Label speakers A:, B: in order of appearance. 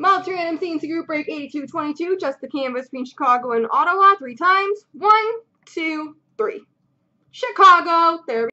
A: Multi-random C&C group break 8222. Just the canvas between Chicago and Ottawa 3 times. 1, 2, 3. Chicago. There we go.